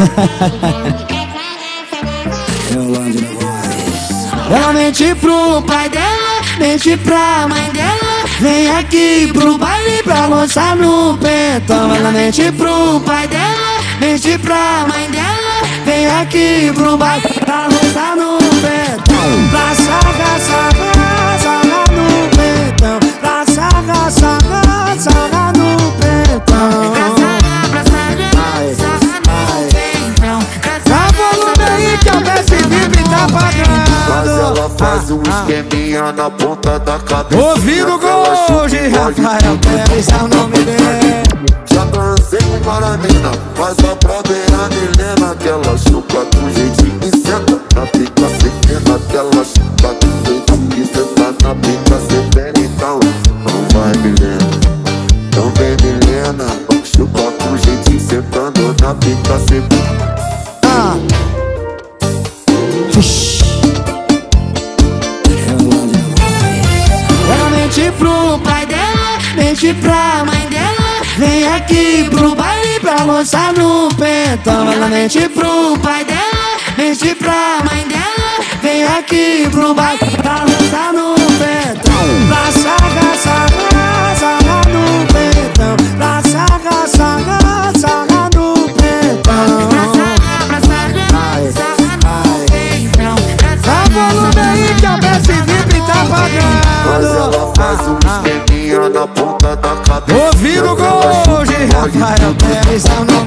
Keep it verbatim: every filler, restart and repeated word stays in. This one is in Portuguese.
Ela mente pro pai dela, mente pra mãe dela. Vem aqui pro baile pra gozar no pentão. Ela mente pro pai dela, mente pra mãe dela. Vem aqui pro baile pra gozar no pentão. Pra saga, saga, saga no pentão. Pra saga, saga, saga no pentão. Pra saga, pra saga, saga no pentão. Dá volume aí que a Messi Vibe tá pagando. Mas ela faz um esqueminha na ponta da cabeça. Ouvindo gol de Rafael Pérez é o nome dele. Já dancei com Maranina, mas a braba é a Milena. Que ela chupa com jeitinho e senta na pica secreta. Que ela chupa com jeitinho e senta na pica secreta. Então, não vai Milena, não vem Milena. Chupa com jeitinho sentando na pica secreta. Ah. Ela mente pro pai dela, mente pra mãe dela. Vem aqui pro baile pra gozar no pentão. Ela mente pro pai dela, mente pra mãe dela. Vem aqui pro baile pra gozar no pentão. Pra saga, saga, saga no pentão. Pra saga, saga, saga no pentão. Pra saga, pra saga, saga no pentão. Dá volume aí que a Messi Vibe tá pagando. Mas ela faz um esqueminha na ponta da cabeça. Ouvindo gol de Rafael Pérez é o nome